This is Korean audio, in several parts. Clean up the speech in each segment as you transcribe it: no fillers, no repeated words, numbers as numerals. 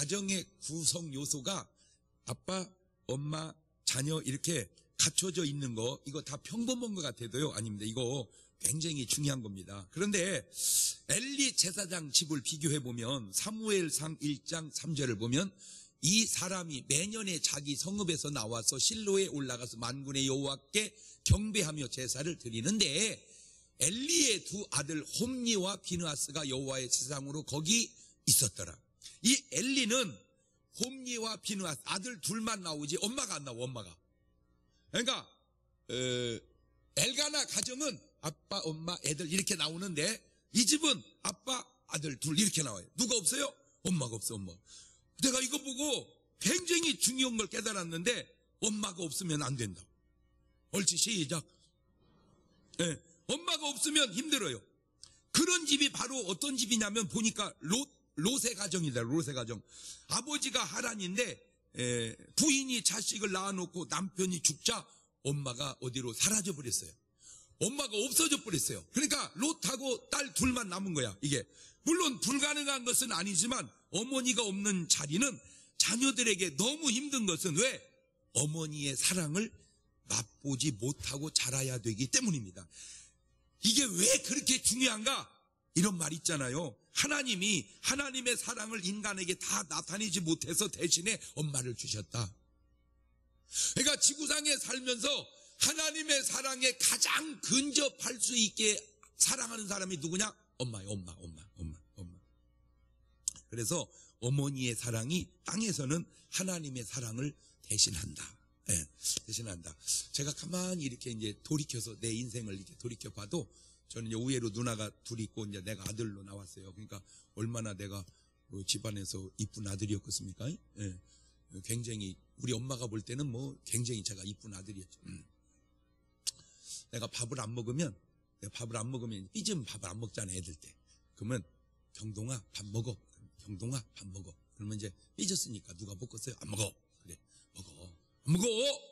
가정의 구성 요소가 아빠, 엄마, 자녀 이렇게 갖춰져 있는 거, 이거 다 평범한 것 같아도요, 아닙니다. 이거 굉장히 중요한 겁니다. 그런데 엘리 제사장 집을 비교해보면 사무엘상 1장 3절을 보면 이 사람이 매년에 자기 성읍에서 나와서 실로에 올라가서 만군의 여호와께 경배하며 제사를 드리는데 엘리의 두 아들 홈니와 비느하스가 여호와의 제사장으로 거기 있었더라. 이 엘리는 홈니와 비느하스 아들 둘만 나오지 엄마가 안 나와. 엄마가. 그러니까 엘가나 가정은 아빠, 엄마, 애들 이렇게 나오는데 이 집은 아빠, 아들 둘 이렇게 나와요. 누가 없어요? 엄마가 없어. 엄마. 내가 이거 보고 굉장히 중요한 걸 깨달았는데 엄마가 없으면 안 된다. 옳지, 시작. 네, 엄마가 없으면 힘들어요. 그런 집이 바로 어떤 집이냐면 보니까 롯의 가정이다. 롯의 가정. 아버지가 하란인데 부인이 자식을 낳아놓고 남편이 죽자 엄마가 어디로 사라져 버렸어요. 엄마가 없어져 버렸어요. 그러니까 롯하고 딸 둘만 남은 거야. 이게 물론 불가능한 것은 아니지만 어머니가 없는 자리는 자녀들에게 너무 힘든 것은 왜? 어머니의 사랑을 맛보지 못하고 자라야 되기 때문입니다. 이게 왜 그렇게 중요한가? 이런 말 있잖아요. 하나님이 하나님의 사랑을 인간에게 다 나타내지 못해서 대신에 엄마를 주셨다. 그러니까 지구상에 살면서 하나님의 사랑에 가장 근접할 수 있게 사랑하는 사람이 누구냐? 엄마예요. 엄마. 그래서 어머니의 사랑이 땅에서는 하나님의 사랑을 대신한다. 네, 대신한다. 제가 가만히 이렇게 이제 돌이켜서 내 인생을 이렇게 돌이켜봐도 저는 이제 의외로 누나가 둘 있고 이제 내가 아들로 나왔어요. 그러니까 얼마나 내가 집안에서 이쁜 아들이었겠습니까? 네, 굉장히 우리 엄마가 볼 때는 뭐 굉장히 제가 이쁜 아들이었죠. 내가 밥을 안 먹으면 삐지면 밥을 안 먹잖아, 애들 때. 그러면 경동아 밥 먹어. 경동아 밥 먹어. 그러면 이제 삐졌으니까 누가 먹겠어요? 안 먹어. 그래, 먹어. 안 먹어.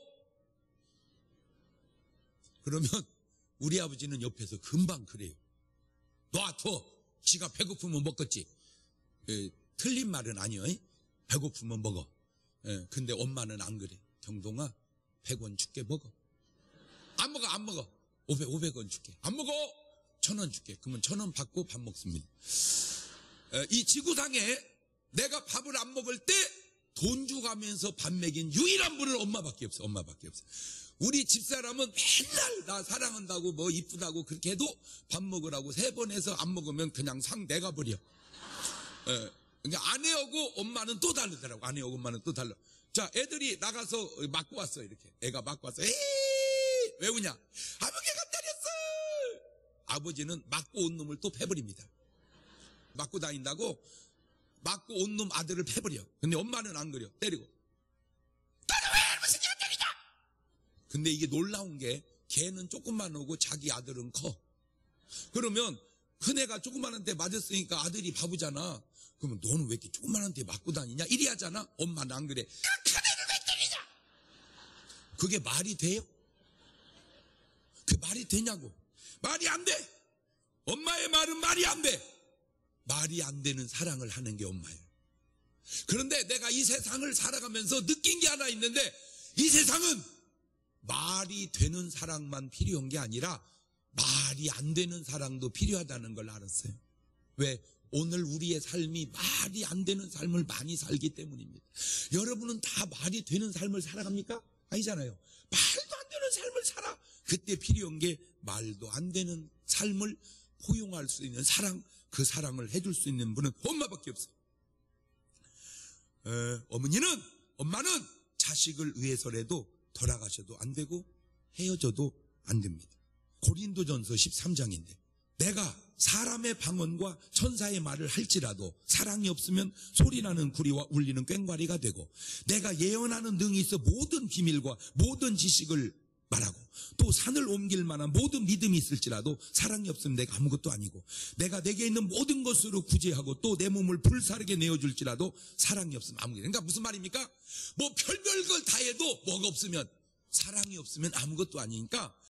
그러면 우리 아버지는 옆에서 금방 그래요. 놔둬. 지가 배고프면 먹겠지. 틀린 말은 아니요. 배고프면 먹어. 근데 엄마는 안 그래. 경동아 100원 줄게 먹어. 안 먹어. 500원 줄게. 안 먹어. 1000원 줄게. 그러면 1000원 받고 밥 먹습니다. 이 지구상에 내가 밥을 안 먹을 때 돈 주가면서 밥 먹인 유일한 분은 엄마밖에 없어. 엄마밖에 없어. 우리 집사람은 맨날 나 사랑한다고 뭐 이쁘다고 그렇게 해도 밥 먹으라고 3번 해서 안 먹으면 그냥 상 내가 버려. 그러니까 아내하고 엄마는 또 다르더라고. 아내하고 엄마는 또 달라. 자, 애들이 나가서 맞고 왔어. 이렇게 애가 맞고 왔어. 에이, 왜 우냐? 아버지가 때렸어. 아버지는 맞고 온 놈을 또 패버립니다. 맞고 다닌다고 맞고 온 놈 아들을 패버려. 근데 엄마는 안 그려. 때리고. 너는 왜 무슨 일을 때리냐? 근데 이게 놀라운 게 걔는 조금만 오고 자기 아들은 커. 그러면 큰애가 조그만한 데 맞았으니까 아들이 바보잖아. 그러면 너는 왜 이렇게 조그만한 데 맞고 다니냐? 이리 하잖아. 엄마는 안 그래. 그 큰애를 왜 때리냐? 그게 말이 돼요? 그게 말이 되냐고. 말이 안 돼. 엄마의 말은 말이 안 돼. 말이 안 되는 사랑을 하는 게 엄마예요. 그런데 내가 이 세상을 살아가면서 느낀 게 하나 있는데 이 세상은 말이 되는 사랑만 필요한 게 아니라 말이 안 되는 사랑도 필요하다는 걸 알았어요. 왜? 오늘 우리의 삶이 말이 안 되는 삶을 많이 살기 때문입니다. 여러분은 다 말이 되는 삶을 살아갑니까? 아니잖아요. 말도 안 되는 삶을 살아. 그때 필요한 게 말도 안 되는 삶을 포용할 수 있는 사랑, 그 사랑을 해줄 수 있는 분은 엄마밖에 없어요. 엄마는 자식을 위해서라도 돌아가셔도 안 되고 헤어져도 안 됩니다. 고린도전서 13장인데 내가 사람의 방언과 천사의 말을 할지라도 사랑이 없으면 소리나는 구리와 울리는 꽹과리가 되고 내가 예언하는 능이 있어 모든 비밀과 모든 지식을 말하고 또 산을 옮길 만한 모든 믿음이 있을지라도 사랑이 없으면 내가 아무것도 아니고 내가 내게 있는 모든 것으로 구제하고 또 내 몸을 불사르게 내어줄지라도 사랑이 없으면 아무것도. 그러니까 무슨 말입니까? 뭐 별별 걸 다 해도 뭐가 없으면 사랑이 없으면 아무것도 아니니까